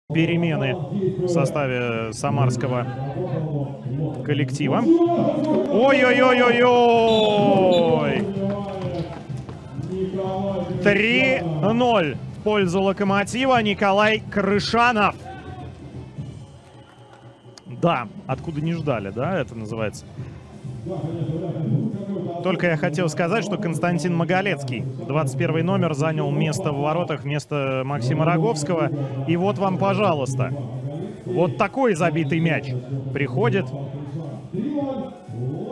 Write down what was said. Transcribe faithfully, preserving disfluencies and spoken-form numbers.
Перемены в составе самарского коллектива. Ой-ой-ой-ой-ой! три ноль в пользу Локомотива. Николай Крышанов. Да, откуда не ждали, да, это называется. Только я хотел сказать, что Константин Маголецкий, двадцать первый номер, занял место в воротах вместо Максима Роговского. И вот вам, пожалуйста, вот такой забитый мяч приходит